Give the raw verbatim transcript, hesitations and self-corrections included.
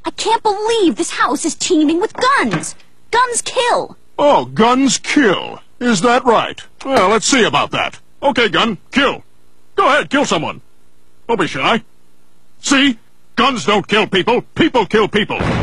I can't believe this house is teeming with guns. Guns kill. Oh, guns kill. Is that right? Well, let's see about that. Okay, gun, kill. Go ahead, kill someone. Don't be shy. See? Guns don't kill people. People kill people.